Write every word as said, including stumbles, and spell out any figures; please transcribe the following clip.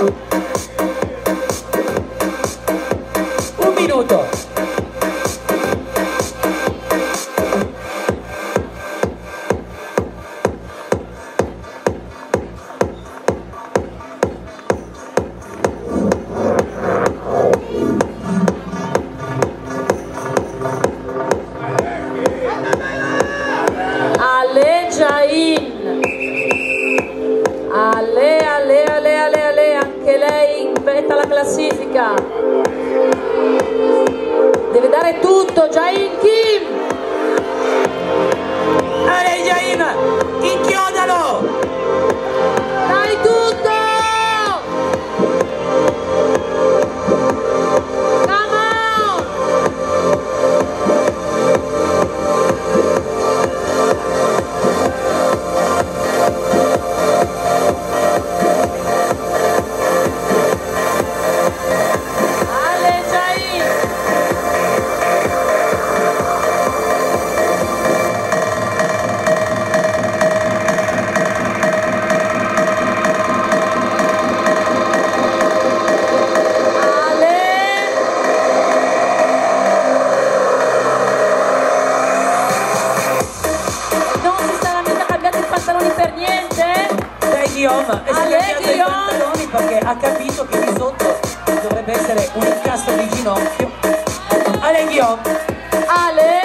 Un minuto. Ale Jain, Ale, Ale, Ale, Ale, Ale, anche lei in vetta alla classifica. Deve dare tutto, Jain Kim. Ale Jain, inchiodalo! Dai tutto! Come on! Ale Jain! Per niente? Dai Guillaume, e si Ale, è cambiato i Guillaume. pantaloni perché ha capito che di sotto dovrebbe essere un incastro di ginocchio. Ale Guillaume. Ale